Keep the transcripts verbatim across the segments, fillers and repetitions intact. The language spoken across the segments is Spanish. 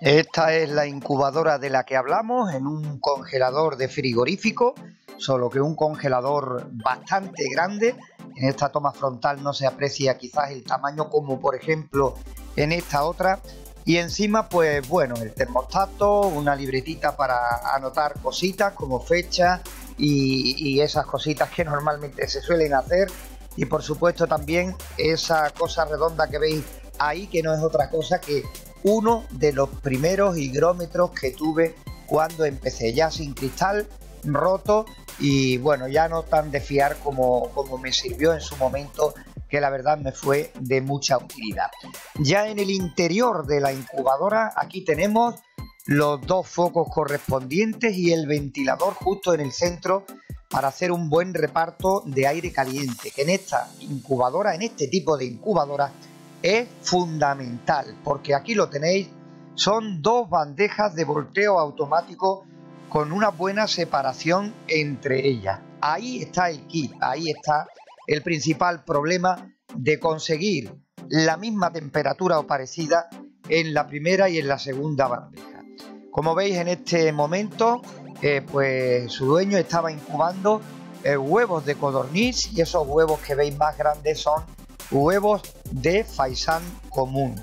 Esta es la incubadora de la que hablamos, en un congelador de frigorífico, solo que un congelador bastante grande. En esta toma frontal no se aprecia quizás el tamaño como por ejemplo en esta otra. Y encima pues bueno, el termostato, una libretita para anotar cositas como fecha y, y esas cositas que normalmente se suelen hacer. Y por supuesto también esa cosa redonda que veis ahí, que no es otra cosa que uno de los primeros higrómetros que tuve cuando empecé, ya sin cristal, roto y bueno, ya no tan de fiar como, como me sirvió en su momento, que la verdad me fue de mucha utilidad. Ya en el interior de la incubadora aquí tenemos los dos focos correspondientes y el ventilador justo en el centro para hacer un buen reparto de aire caliente, que en esta incubadora, en este tipo de incubadora, es fundamental, porque aquí lo tenéis, son dos bandejas de volteo automático con una buena separación entre ellas. Ahí está el kit, ahí está el principal problema de conseguir la misma temperatura o parecida en la primera y en la segunda bandeja. Como veis en este momento, eh, pues su dueño estaba incubando eh, huevos de codorniz, y esos huevos que veis más grandes son huevos de faisán común.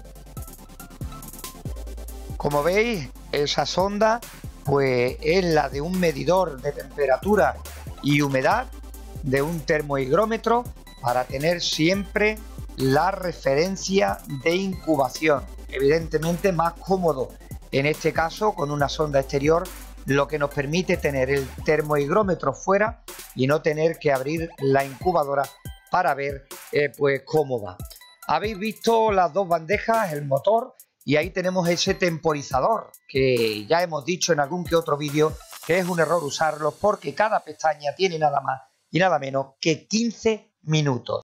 Como veis, esa sonda pues es la de un medidor de temperatura y humedad, de un termohigrómetro, para tener siempre la referencia de incubación. Evidentemente más cómodo en este caso con una sonda exterior, lo que nos permite tener el termohigrómetro fuera y no tener que abrir la incubadora para ver eh, pues cómo va. Habéis visto las dos bandejas, el motor, y ahí tenemos ese temporizador que ya hemos dicho en algún que otro vídeo que es un error usarlo, porque cada pestaña tiene nada más y nada menos que quince minutos.